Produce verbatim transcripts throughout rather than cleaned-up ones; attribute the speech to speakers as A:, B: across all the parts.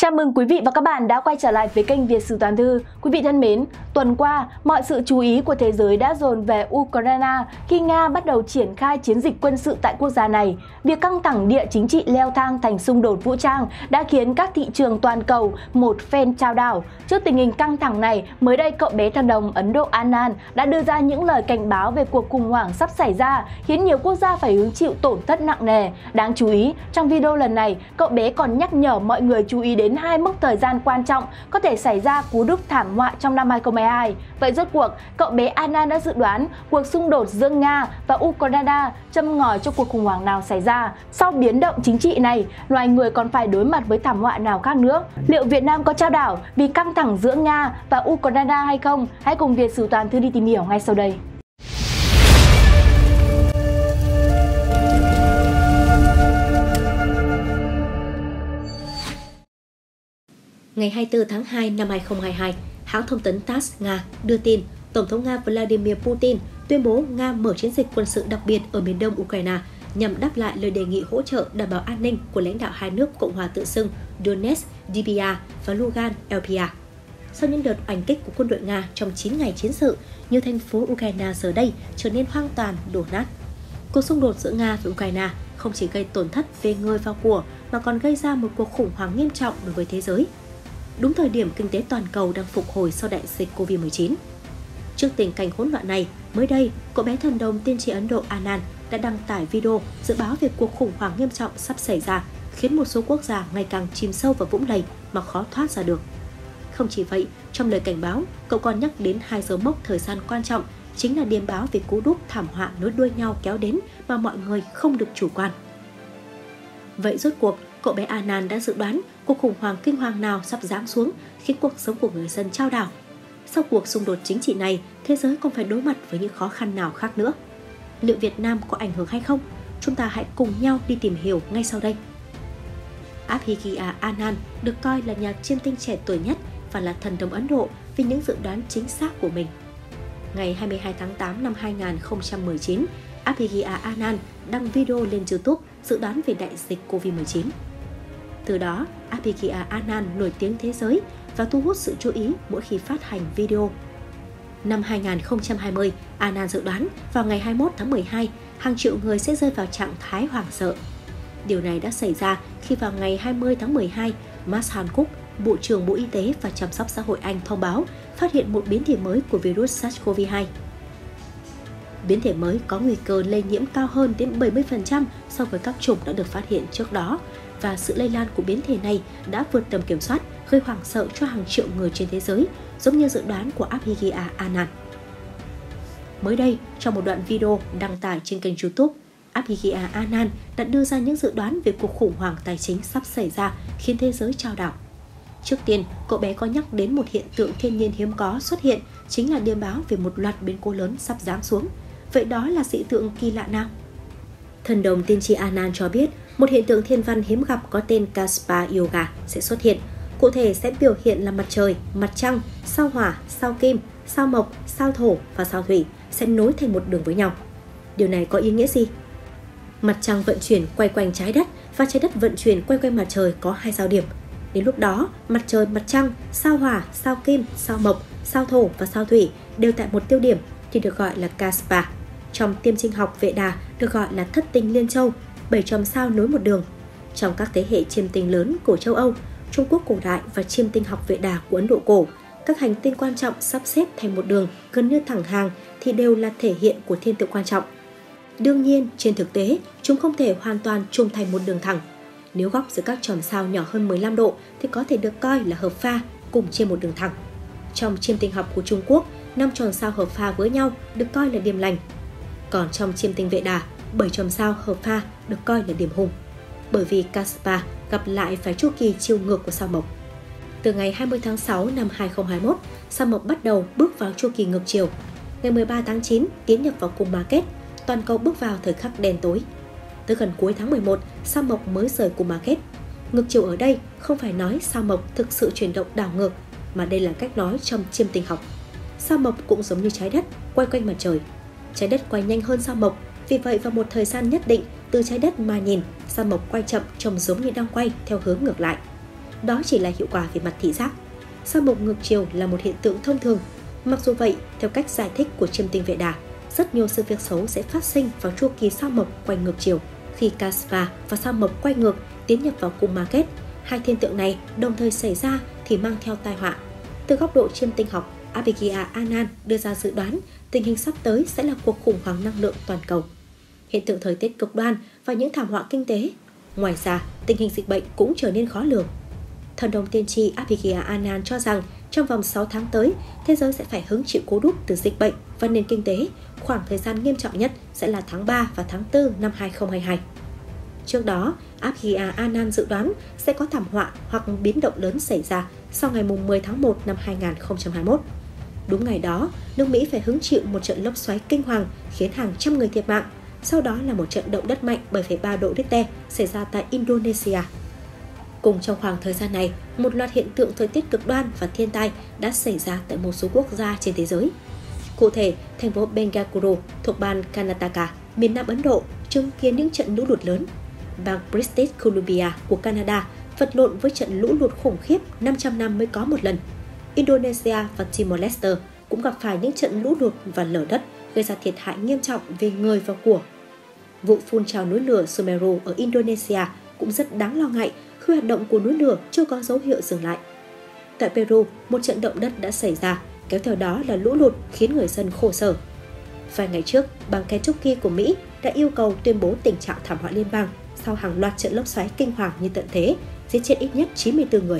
A: Chào mừng quý vị và các bạn đã quay trở lại với kênh Việt Sử Toàn Thư. Quý vị thân mến, tuần qua, mọi sự chú ý của thế giới đã dồn về Ukraine khi Nga bắt đầu triển khai chiến dịch quân sự tại quốc gia này. Việc căng thẳng địa chính trị leo thang thành xung đột vũ trang đã khiến các thị trường toàn cầu một phen chao đảo. Trước tình hình căng thẳng này, mới đây cậu bé thần đồng Ấn Độ Anand đã đưa ra những lời cảnh báo về cuộc khủng hoảng sắp xảy ra, khiến nhiều quốc gia phải hứng chịu tổn thất nặng nề. Đáng chú ý, trong video lần này, cậu bé còn nhắc nhở mọi người chú ý đến đến hai mốc thời gian quan trọng có thể xảy ra cú đúc thảm họa trong năm hai không hai hai. Vậy rốt cuộc, cậu bé Anand đã dự đoán cuộc xung đột giữa Nga và Ukraine châm ngòi cho cuộc khủng hoảng nào xảy ra? Sau biến động chính trị này, loài người còn phải đối mặt với thảm họa nào khác nữa? Liệu Việt Nam có chao đảo vì căng thẳng giữa Nga và Ukraine hay không? Hãy cùng Việt Sử Toàn Thư đi tìm hiểu ngay sau đây.
B: Ngày hai mươi tư tháng hai năm hai không hai hai, hãng thông tấn tát Nga đưa tin Tổng thống Nga Vladimir Putin tuyên bố Nga mở chiến dịch quân sự đặc biệt ở miền đông Ukraine nhằm đáp lại lời đề nghị hỗ trợ đảm bảo an ninh của lãnh đạo hai nước Cộng hòa tự xưng Donetsk đê pê a và Lugansk lờ pê a. Sau những đợt oanh kích của quân đội Nga trong chín ngày chiến sự, nhiều thành phố Ukraine giờ đây trở nên hoang tàn, đổ nát. Cuộc xung đột giữa Nga và Ukraine không chỉ gây tổn thất về người và của mà còn gây ra một cuộc khủng hoảng nghiêm trọng đối với thế giới. Đúng thời điểm kinh tế toàn cầu đang phục hồi sau đại dịch Covid mười chín. Trước tình cảnh hỗn loạn này, mới đây, cậu bé thần đồng tiên tri Ấn Độ Anand đã đăng tải video dự báo về cuộc khủng hoảng nghiêm trọng sắp xảy ra, khiến một số quốc gia ngày càng chìm sâu vào vũng lầy mà khó thoát ra được. Không chỉ vậy, trong lời cảnh báo, cậu còn nhắc đến hai dấu mốc thời gian quan trọng, chính là điềm báo về cú đúc thảm họa nối đuôi nhau kéo đến mà mọi người không được chủ quan. Vậy rốt cuộc, cậu bé Anand đã dự đoán cuộc khủng hoảng kinh hoàng nào sắp giáng xuống khiến cuộc sống của người dân chao đảo. Sau cuộc xung đột chính trị này, thế giới còn phải đối mặt với những khó khăn nào khác nữa? Liệu Việt Nam có ảnh hưởng hay không? Chúng ta hãy cùng nhau đi tìm hiểu ngay sau đây. Abhigya Anand được coi là nhà chiêm tinh trẻ tuổi nhất và là thần đồng Ấn Độ vì những dự đoán chính xác của mình. Ngày hai mươi hai tháng tám năm hai nghìn không trăm mười chín, Abhigya Anand đăng video lên YouTube dự đoán về đại dịch Covid mười chín. Từ đó, Abhigya Anand nổi tiếng thế giới và thu hút sự chú ý mỗi khi phát hành video. Năm hai nghìn không trăm hai mươi, Anand dự đoán vào ngày hai mươi mốt tháng mười hai, hàng triệu người sẽ rơi vào trạng thái hoảng sợ. Điều này đã xảy ra khi vào ngày hai mươi tháng mười hai, Matt Hancock, Bộ trưởng Bộ Y tế và Chăm sóc Xã hội Anh thông báo phát hiện một biến thể mới của virus SARS-xê o vê hai. Biến thể mới có nguy cơ lây nhiễm cao hơn đến bảy mươi phần trăm so với các chủng đã được phát hiện trước đó, và sự lây lan của biến thể này đã vượt tầm kiểm soát, gây hoảng sợ cho hàng triệu người trên thế giới, giống như dự đoán của Abhigya Anand. Mới đây, trong một đoạn video đăng tải trên kênh YouTube, Abhigya Anand đã đưa ra những dự đoán về cuộc khủng hoảng tài chính sắp xảy ra khiến thế giới chao đảo. Trước tiên, cậu bé có nhắc đến một hiện tượng thiên nhiên hiếm có xuất hiện, chính là điềm báo về một loạt biến cố lớn sắp giáng xuống. Vậy đó là hiện tượng kỳ lạ nào? Thần đồng tiên tri Anand cho biết, một hiện tượng thiên văn hiếm gặp có tên Kaspa Yoga sẽ xuất hiện. Cụ thể sẽ biểu hiện là mặt trời, mặt trăng, sao hỏa, sao kim, sao mộc, sao thổ và sao thủy sẽ nối thành một đường với nhau. Điều này có ý nghĩa gì? Mặt trăng vận chuyển quay quanh trái đất và trái đất vận chuyển quay quanh mặt trời có hai giao điểm. Đến lúc đó, mặt trời, mặt trăng, sao hỏa, sao kim, sao mộc, sao thổ và sao thủy đều tại một tiêu điểm thì được gọi là Kaspa. Trong tiêm sinh học Vệ Đà được gọi là thất tinh liên châu, bảy chòm sao nối một đường. Trong các thế hệ chiêm tinh lớn của châu Âu, Trung Quốc cổ đại và chiêm tinh học Vệ Đà của Ấn Độ cổ, các hành tinh quan trọng sắp xếp thành một đường gần như thẳng hàng thì đều là thể hiện của thiên tượng quan trọng. Đương nhiên, trên thực tế, chúng không thể hoàn toàn chung thành một đường thẳng. Nếu góc giữa các chòm sao nhỏ hơn mười lăm độ thì có thể được coi là hợp pha cùng trên một đường thẳng. Trong chiêm tinh học của Trung Quốc, năm chòm sao hợp pha với nhau được coi là điểm lành. Còn trong chiêm tinh Vệ Đà, bảy chòm sao hợp pha được coi là điểm hung. Bởi vì Kaspa gặp lại phải chu kỳ chiều ngược của sao mộc. Từ ngày hai mươi tháng sáu năm hai nghìn không trăm hai mươi mốt, sao mộc bắt đầu bước vào chu kỳ ngược chiều. Ngày mười ba tháng chín tiến nhập vào cung ma kết, toàn cầu bước vào thời khắc đen tối. Tới gần cuối tháng mười một, sao mộc mới rời cung ma kết. Ngược chiều ở đây không phải nói sao mộc thực sự chuyển động đảo ngược, mà đây là cách nói trong chiêm tinh học. Sao mộc cũng giống như trái đất quay quanh mặt trời. Trái đất quay nhanh hơn sao mộc, vì vậy vào một thời gian nhất định, từ trái đất mà nhìn, sao mộc quay chậm trông giống như đang quay theo hướng ngược lại. đó chỉ là hiệu quả về mặt thị giác. Sao mộc ngược chiều là một hiện tượng thông thường. Mặc dù vậy, theo cách giải thích của Chiêm tinh Vệ Đà, rất nhiều sự việc xấu sẽ phát sinh vào chu kỳ sao mộc quay ngược chiều. Khi Kasva và sao mộc quay ngược tiến nhập vào cung ma kết, hai thiên tượng này đồng thời xảy ra thì mang theo tai họa. Từ góc độ chiêm tinh học, Abhigya Anand đưa ra dự đoán tình hình sắp tới sẽ là cuộc khủng hoảng năng lượng toàn cầu, hiện tượng thời tiết cực đoan và những thảm họa kinh tế. Ngoài ra, tình hình dịch bệnh cũng trở nên khó lường. Thần đồng tiên tri Abhigya Anand cho rằng trong vòng sáu tháng tới, thế giới sẽ phải hứng chịu cú đúp từ dịch bệnh và nền kinh tế. Khoảng thời gian nghiêm trọng nhất sẽ là tháng ba và tháng tư năm hai không hai hai. Trước đó, Abhigya Anand dự đoán sẽ có thảm họa hoặc biến động lớn xảy ra sau ngày mười tháng một năm hai không hai mốt. Đúng ngày đó, nước Mỹ phải hứng chịu một trận lốc xoáy kinh hoàng khiến hàng trăm người thiệt mạng. Sau đó là một trận động đất mạnh bảy phẩy ba độ Richter xảy ra tại Indonesia. Cùng trong khoảng thời gian này, một loạt hiện tượng thời tiết cực đoan và thiên tai đã xảy ra tại một số quốc gia trên thế giới. Cụ thể, thành phố Bengaluru thuộc bang Karnataka, miền Nam Ấn Độ chứng kiến những trận lũ lụt lớn. Bang British Columbia của Canada vật lộn với trận lũ lụt khủng khiếp năm trăm năm mới có một lần. Indonesia và Timor-Leste cũng gặp phải những trận lũ lụt và lở đất gây ra thiệt hại nghiêm trọng về người và của. Vụ phun trào núi lửa Semeru ở Indonesia cũng rất đáng lo ngại khi hoạt động của núi lửa chưa có dấu hiệu dừng lại. Tại Peru, một trận động đất đã xảy ra, kéo theo đó là lũ lụt khiến người dân khổ sở. Vài ngày trước, bang Kentucky của Mỹ đã yêu cầu tuyên bố tình trạng thảm họa liên bang sau hàng loạt trận lốc xoáy kinh hoàng như tận thế, giết chết ít nhất chín mươi tư người.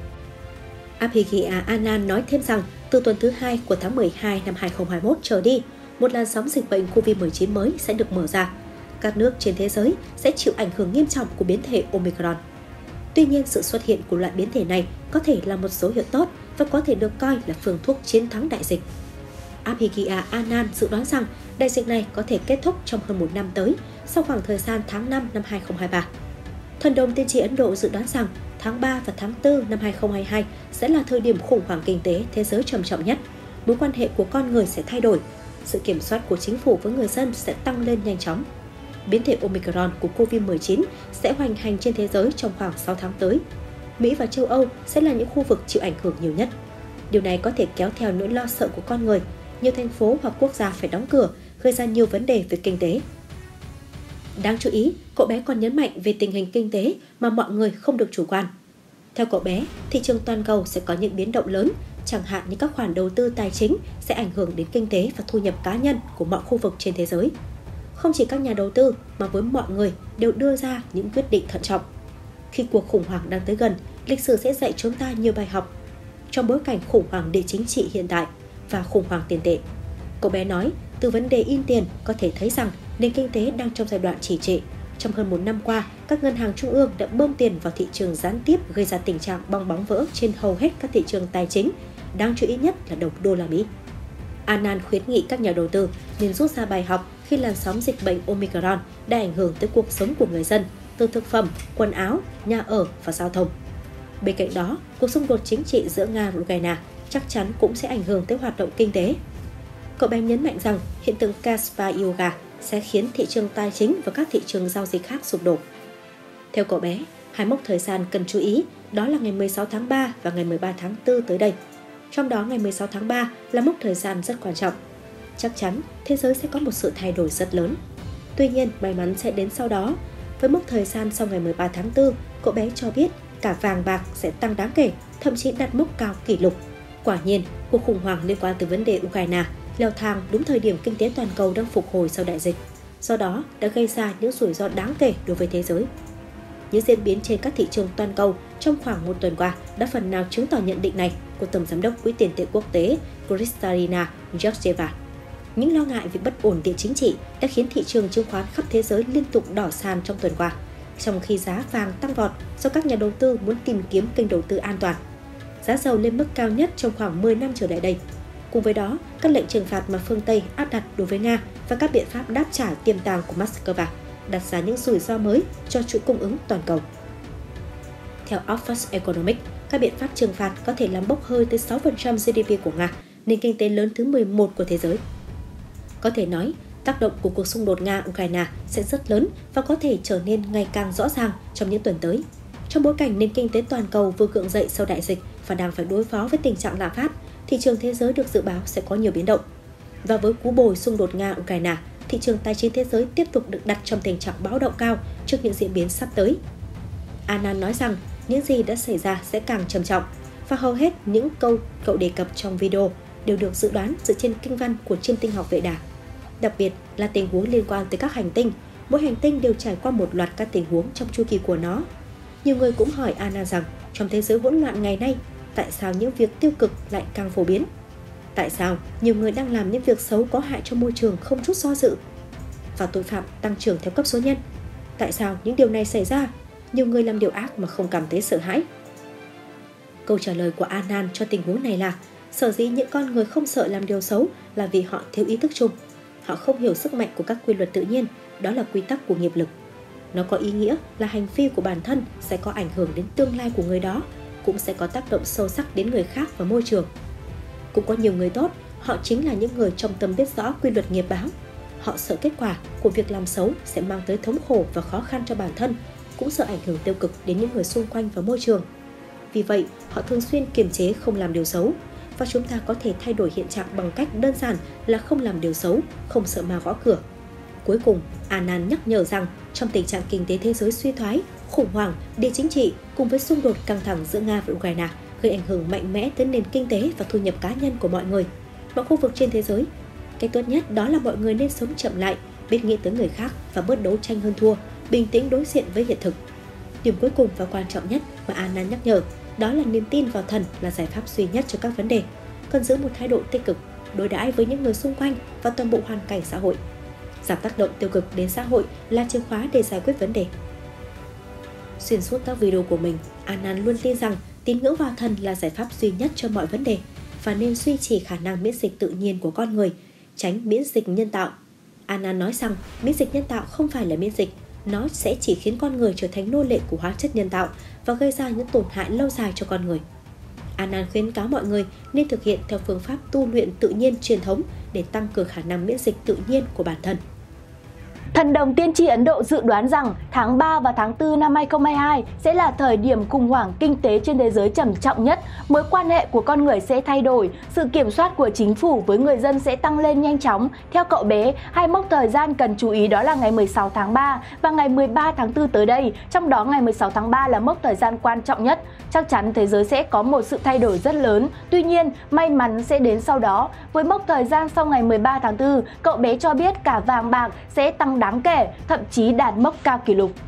B: Abhigya Anand nói thêm rằng từ tuần thứ hai của tháng mười hai năm hai không hai mốt trở đi, một làn sóng dịch bệnh covid mười chín mới sẽ được mở ra. Các nước trên thế giới sẽ chịu ảnh hưởng nghiêm trọng của biến thể Omicron. Tuy nhiên, sự xuất hiện của loại biến thể này có thể là một dấu hiệu tốt và có thể được coi là phương thuốc chiến thắng đại dịch. Abhigya Anand dự đoán rằng đại dịch này có thể kết thúc trong hơn một năm tới, sau khoảng thời gian tháng năm năm hai không hai ba. Thần đồng tiên tri Ấn Độ dự đoán rằng tháng ba và tháng tư năm hai không hai hai sẽ là thời điểm khủng hoảng kinh tế thế giới trầm trọng nhất. Mối quan hệ của con người sẽ thay đổi, sự kiểm soát của chính phủ với người dân sẽ tăng lên nhanh chóng. Biến thể Omicron của covid mười chín sẽ hoành hành trên thế giới trong khoảng sáu tháng tới. Mỹ và châu Âu sẽ là những khu vực chịu ảnh hưởng nhiều nhất. Điều này có thể kéo theo nỗi lo sợ của con người, nhiều thành phố hoặc quốc gia phải đóng cửa, gây ra nhiều vấn đề về kinh tế. Đáng chú ý, cậu bé còn nhấn mạnh về tình hình kinh tế mà mọi người không được chủ quan. Theo cậu bé, thị trường toàn cầu sẽ có những biến động lớn, chẳng hạn như các khoản đầu tư tài chính sẽ ảnh hưởng đến kinh tế và thu nhập cá nhân của mọi khu vực trên thế giới. Không chỉ các nhà đầu tư mà với mọi người đều đưa ra những quyết định thận trọng. Khi cuộc khủng hoảng đang tới gần, lịch sử sẽ dạy chúng ta nhiều bài học. Trong bối cảnh khủng hoảng địa chính trị hiện tại và khủng hoảng tiền tệ, cậu bé nói, từ vấn đề in tiền có thể thấy rằng nền kinh tế đang trong giai đoạn trì trệ. Trong hơn một năm qua, các ngân hàng trung ương đã bơm tiền vào thị trường gián tiếp, gây ra tình trạng bong bóng vỡ trên hầu hết các thị trường tài chính, đáng chú ý nhất là đồng đô la Mỹ. Anand khuyến nghị các nhà đầu tư nên rút ra bài học khi làn sóng dịch bệnh Omicron đã ảnh hưởng tới cuộc sống của người dân, từ thực phẩm, quần áo, nhà ở và giao thông. Bên cạnh đó, cuộc xung đột chính trị giữa Nga và Ukraine chắc chắn cũng sẽ ảnh hưởng tới hoạt động kinh tế. Cậu bé nhấn mạnh rằng hiện tượng Kaspa Yoga sẽ khiến thị trường tài chính và các thị trường giao dịch khác sụp đổ. Theo cậu bé, hai mốc thời gian cần chú ý đó là ngày mười sáu tháng ba và ngày mười ba tháng tư tới đây. Trong đó ngày mười sáu tháng ba là mốc thời gian rất quan trọng. Chắc chắn thế giới sẽ có một sự thay đổi rất lớn. Tuy nhiên, may mắn sẽ đến sau đó. Với mốc thời gian sau ngày mười ba tháng tư, cậu bé cho biết cả vàng bạc sẽ tăng đáng kể, thậm chí đạt mốc cao kỷ lục. Quả nhiên, cuộc khủng hoảng liên quan tới vấn đề Ukraine leo thang đúng thời điểm kinh tế toàn cầu đang phục hồi sau đại dịch. Do đó, đã gây ra những rủi ro đáng kể đối với thế giới. Những diễn biến trên các thị trường toàn cầu trong khoảng một tuần qua đã phần nào chứng tỏ nhận định này của Tổng Giám đốc Quỹ tiền tệ quốc tế Kristalina Georgieva. Những lo ngại về bất ổn địa chính trị đã khiến thị trường chứng khoán khắp thế giới liên tục đỏ sàn trong tuần qua, trong khi giá vàng tăng vọt do các nhà đầu tư muốn tìm kiếm kênh đầu tư an toàn. Giá dầu lên mức cao nhất trong khoảng mười năm trở lại đây. Cùng với đó, các lệnh trừng phạt mà phương Tây áp đặt đối với Nga và các biện pháp đáp trả tiềm tàng của Moscow đặt ra những rủi ro mới cho chuỗi cung ứng toàn cầu. Theo Oxford Economics, các biện pháp trừng phạt có thể làm bốc hơi tới sáu phần trăm giê đê pê của Nga, nền kinh tế lớn thứ mười một của thế giới. Có thể nói, tác động của cuộc xung đột Nga-Ukraine sẽ rất lớn và có thể trở nên ngày càng rõ ràng trong những tuần tới. Trong Trong bối cảnh nền kinh tế toàn cầu vừa gượng dậy sau đại dịch và đang phải đối phó với tình trạng lạm phát, thị trường thế giới được dự báo sẽ có nhiều biến động. Và với cú bồi xung đột Nga-Ukraine, thị trường tài chính thế giới tiếp tục được đặt trong tình trạng báo động cao trước những diễn biến sắp tới. Anand nói rằng những gì đã xảy ra sẽ càng trầm trọng, và hầu hết những câu cậu đề cập trong video đều được dự đoán dựa trên kinh văn của chiêm tinh học Vệ Đà. Đặc biệt là tình huống liên quan tới các hành tinh, mỗi hành tinh đều trải qua một loạt các tình huống trong chu kỳ của nó. Nhiều người cũng hỏi Anand rằng trong thế giới hỗn loạn ngày nay, tại sao những việc tiêu cực lại càng phổ biến? Tại sao nhiều người đang làm những việc xấu có hại cho môi trường không chút do dự? Và tội phạm tăng trưởng theo cấp số nhân. Tại sao những điều này xảy ra? Nhiều người làm điều ác mà không cảm thấy sợ hãi. Câu trả lời của Anand cho tình huống này là sở dĩ những con người không sợ làm điều xấu là vì họ thiếu ý thức chung. Họ không hiểu sức mạnh của các quy luật tự nhiên, đó là quy tắc của nghiệp lực. Nó có ý nghĩa là hành vi của bản thân sẽ có ảnh hưởng đến tương lai của người đó, cũng sẽ có tác động sâu sắc đến người khác và môi trường. Cũng có nhiều người tốt, họ chính là những người trong tâm biết rõ quy luật nghiệp báo. Họ sợ kết quả của việc làm xấu sẽ mang tới thống khổ và khó khăn cho bản thân, cũng sợ ảnh hưởng tiêu cực đến những người xung quanh và môi trường. Vì vậy, họ thường xuyên kiềm chế không làm điều xấu, và chúng ta có thể thay đổi hiện trạng bằng cách đơn giản là không làm điều xấu, không sợ ma gõ cửa. Cuối cùng, Anand nhắc nhở rằng trong tình trạng kinh tế thế giới suy thoái, khủng hoảng, địa chính trị cùng với xung đột căng thẳng giữa Nga và Ukraine gây ảnh hưởng mạnh mẽ tới nền kinh tế và thu nhập cá nhân của mọi người, mọi khu vực trên thế giới. Cách tốt nhất đó là mọi người nên sống chậm lại, biết nghĩ tới người khác và bớt đấu tranh hơn thua, bình tĩnh đối diện với hiện thực. Điểm cuối cùng và quan trọng nhất mà Anand nhắc nhở đó là niềm tin vào thần là giải pháp duy nhất cho các vấn đề. Cần giữ một thái độ tích cực, đối đãi với những người xung quanh và toàn bộ hoàn cảnh xã hội. Giảm tác động tiêu cực đến xã hội là chìa khóa để giải quyết vấn đề. Xuyên suốt các video của mình, Anand luôn tin rằng tín ngưỡng vào thần là giải pháp duy nhất cho mọi vấn đề và nên duy trì khả năng miễn dịch tự nhiên của con người, tránh miễn dịch nhân tạo. Anand nói rằng miễn dịch nhân tạo không phải là miễn dịch, nó sẽ chỉ khiến con người trở thành nô lệ của hóa chất nhân tạo và gây ra những tổn hại lâu dài cho con người. Anand khuyến cáo mọi người nên thực hiện theo phương pháp tu luyện tự nhiên truyền thống để tăng cường khả năng miễn dịch tự nhiên của bản thân.
A: Thần đồng tiên tri Ấn Độ dự đoán rằng tháng ba và tháng tư năm hai không hai hai sẽ là thời điểm khủng hoảng kinh tế trên thế giới trầm trọng nhất, mối quan hệ của con người sẽ thay đổi, sự kiểm soát của chính phủ với người dân sẽ tăng lên nhanh chóng. Theo cậu bé, hai mốc thời gian cần chú ý đó là ngày mười sáu tháng ba và ngày mười ba tháng tư tới đây, trong đó ngày mười sáu tháng ba là mốc thời gian quan trọng nhất. Chắc chắn thế giới sẽ có một sự thay đổi rất lớn, tuy nhiên may mắn sẽ đến sau đó. Với mốc thời gian sau ngày mười ba tháng tư, cậu bé cho biết cả vàng bạc sẽ tăng đáng kể, thậm chí đạt mốc cao kỷ lục.